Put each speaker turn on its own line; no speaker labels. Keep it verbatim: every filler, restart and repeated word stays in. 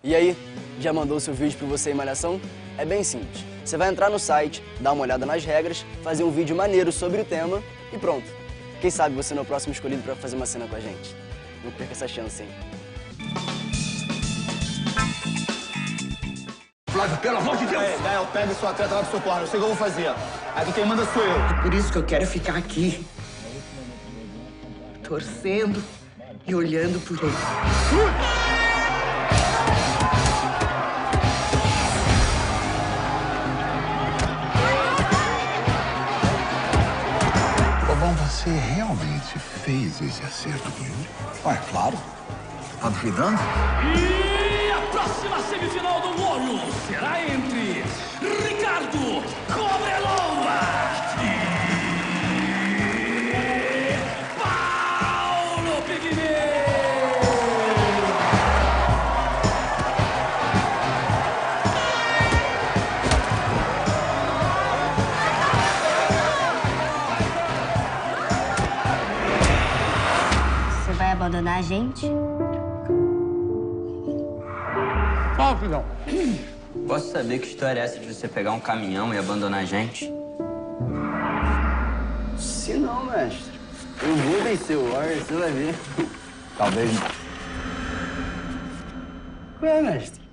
E aí, já mandou seu vídeo para você em Malhação? É bem simples. Você vai entrar no site, dar uma olhada nas regras, fazer um vídeo maneiro sobre o tema e pronto. Quem sabe você não é o próximo escolhido para fazer uma cena com a gente. Não perca essa chance, hein?
Flávio, pelo amor de Deus! É, Gael, pega sua atleta lá do seu corner. Eu sei o que eu vou fazer. Aqui quem manda sou eu.
É por isso que eu quero ficar aqui. Torcendo e olhando por ele.
Bom, você realmente fez esse acerto com ele?
Ué, claro. Tá duvidando?
E a próxima semifinal do Warriors será entre Ricardo Cobreloa e Paulo Pigmeu.
Você vai abandonar a gente?
Fala, filhão.
Posso saber que história é essa de você pegar um caminhão e abandonar a gente?
Se não, mestre. Eu vou vencer o Warriors, você vai ver.
Talvez não.
Ué, mestre.